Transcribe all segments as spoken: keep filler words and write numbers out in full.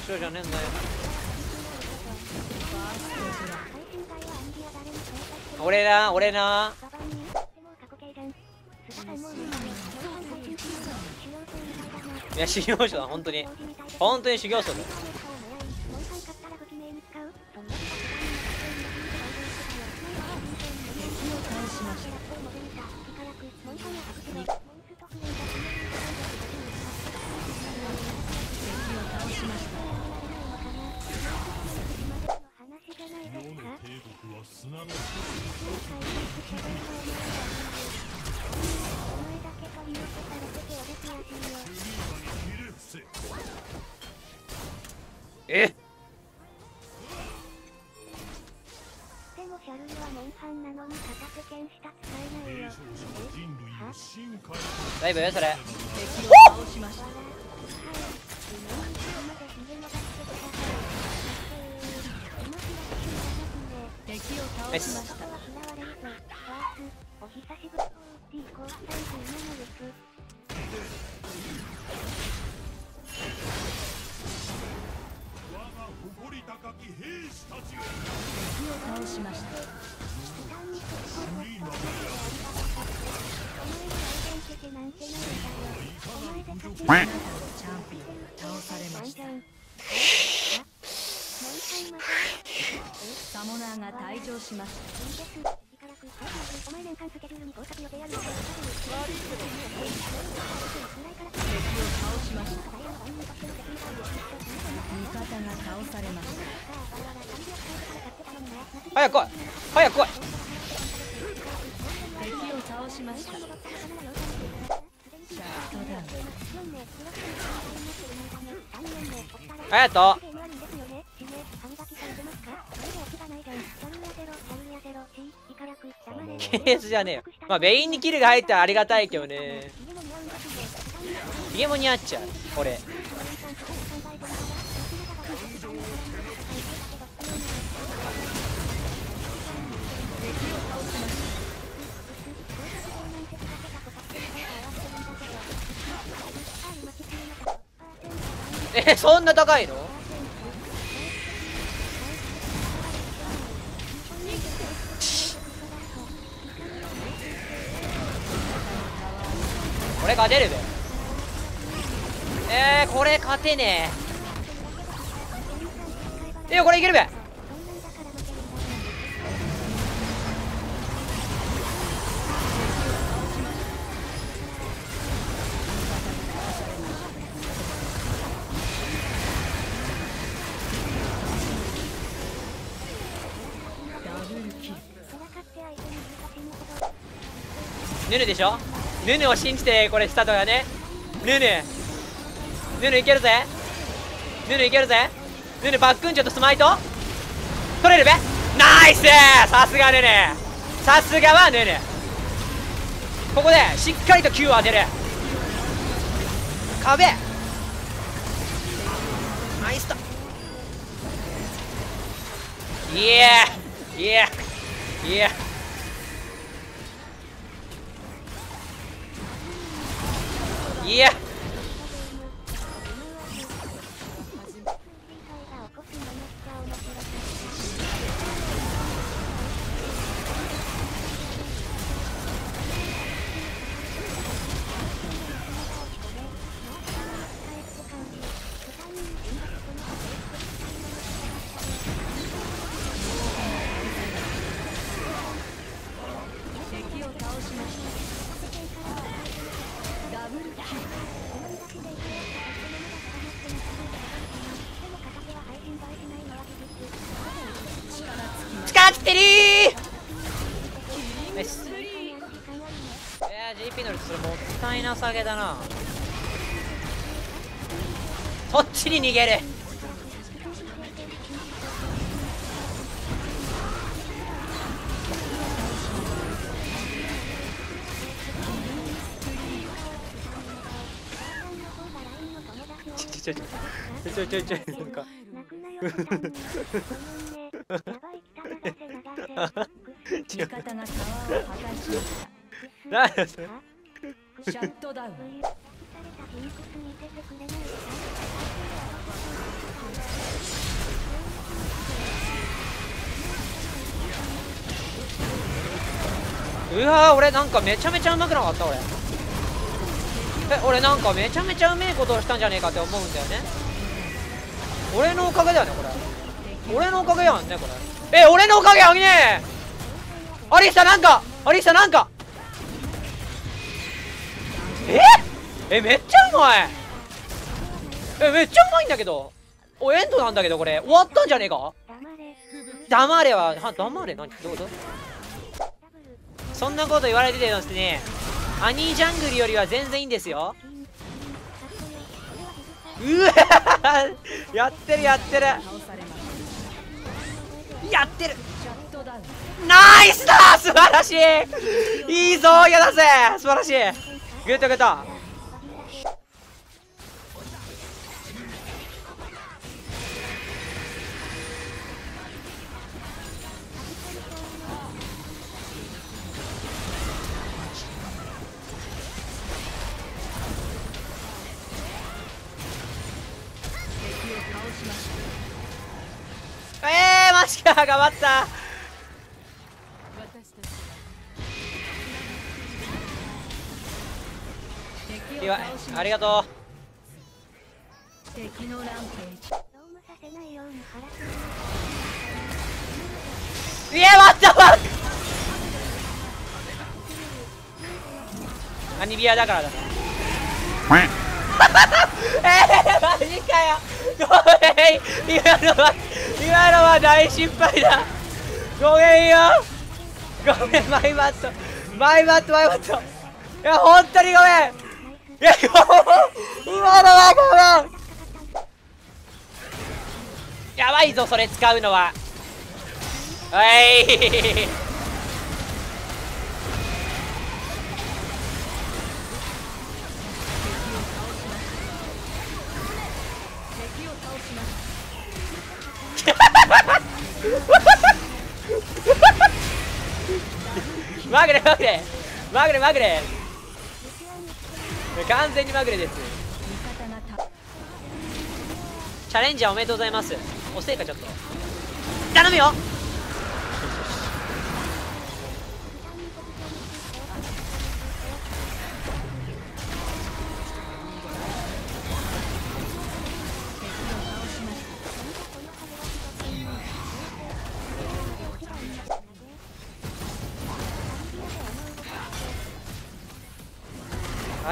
白じゃねえんだよ。俺な俺ないや修行僧だ本当に本当に修行僧だよ。えっでもシャルルはモンハンなのに片手剣しか使えないよ。だいぶそれナイス。 サモナーが退場しました。お前年間スケジュールに工作予定あるのか。敵を倒しました。味方が倒されました。 早く来い早く来い。 敵を倒しました。シャットダウン。 ありがとう。ケースじゃねえよ。まあベインにキルが入ったらありがたいけどね。ヒゲも似合っちゃう俺。えそんな高いの？これ勝てるべ。えー、これ勝てねえ。えー、これいけるべ。ヌヌでしょ。ヌヌを信じてこれしたとかね。ヌヌヌヌいけるぜ。ヌヌいけるぜ。ヌヌバックンチョとスマイト取れるべ。ナイス。さすがヌヌ、さすがはヌヌ。ここでしっかりと Q を当てる。壁ナイスだ。イエーイエーイエーいや敵を倒しました。ダブルキル。 力つってるー。ナイス。いやー ジーピー 乗るとそれもったいなさげだな。そっちに逃げる。ちょちょちょちょちょちょちょなんか味方がタワーを破壊しました。 何だそれ。 シャットダウン。 うわー、俺なんかめちゃめちゃうまくなかった俺。え、俺なんかめちゃめちゃうめえことをしたんじゃねえかって思うんだよね。俺のおかげだよねこれ。俺のおかげやんねこれ。え、俺のおかげやんね。アリサなんかアリサなんかええ、めっちゃうまい。え、めっちゃうまいんだけど。お、エンドなんだけどこれ終わったんじゃねえか。黙れは、は、黙れ何どうぞ。そんなこと言われててですね、アニージャングルよりは全然いいんですよ。うわやってるやってるやってる。ナイスだ、素晴らしい。いいぞ、やだぜ、素晴らしい。グッドグッド。えー、マジか、頑張った。いや、ありがとう。いや、待ったわ。アニビアだからだ。えー、マジかよ。ごめん、今のは今のは大失敗だ。ごめんよ。ごめん、マイバットマイバットマイバット。いや、本当にごめん。いや、今のはごめん。やばいぞそれ使うのは。はいまぐれまぐれまぐれまぐれ、完全にまぐれです。チャレンジャーおめでとうございます。遅いかちょっと頼むよ。はい。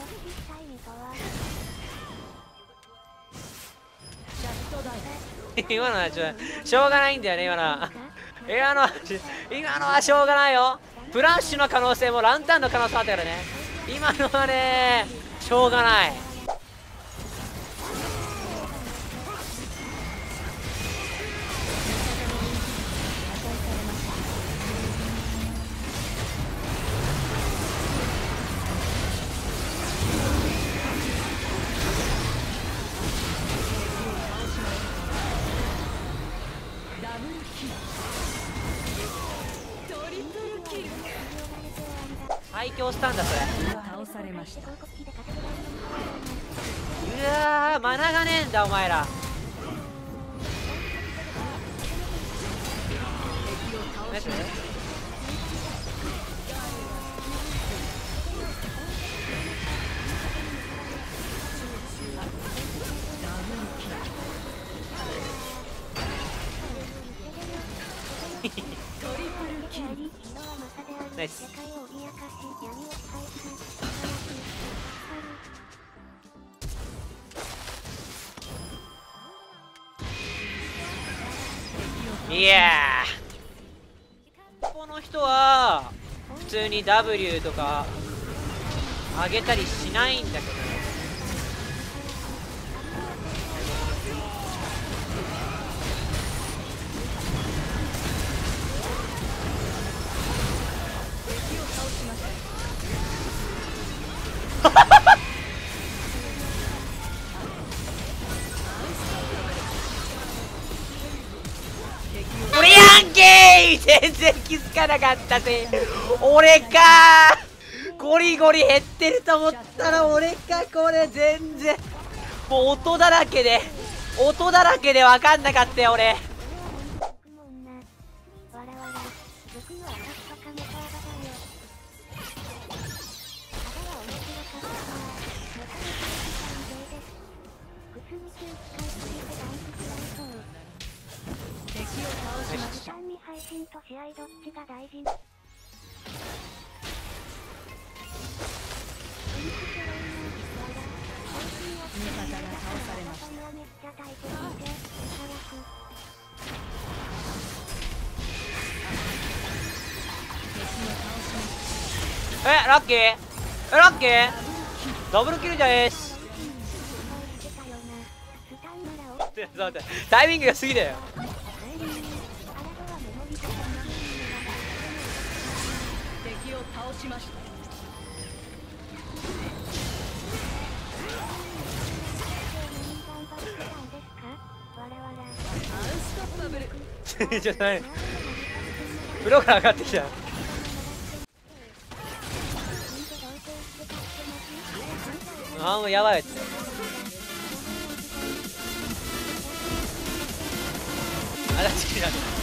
今のはちょしょうがないんだよね。今のは今のは今のはしょうがないよ。フラッシュの可能性もランタンの可能性あったからね。今のはねしょうがない。最強スタンだそれ。 倒されました。 うわー、マナがねえんだお前ら。マジでナイス。いやー、この人は普通に ダブリュー とか上げたりしないんだけどね。俺やんけー。全然気づかなかったぜ。俺かー。ゴリゴリ減ってると思ったら俺か。これ全然もう音だらけで音だらけで分かんなかったよ俺。 僕も女。わらわら。僕の私とかもサーバだよ。あだは面白かったわ。もたれてきたんでです。くすみ中使いすぎてダンス嫌いそう。 敵を倒しま時した。 間に配信と試合どっちが大事？ 味方が倒されました。 めっちゃタイプ見て、早く。 敵を倒しました。 えラッキーえラッキーダブルキルじゃえーし。 してたよな。スタンならおちょっと待ってタイミングが過ぎだよ。 アラドはメモリとかな敵を倒しました。 頑張ってたんですか？わらわら。 アンストッパブル。 ちょっと何風呂から上がってきた。あーもうやばいやつ。あらちきりなんだ。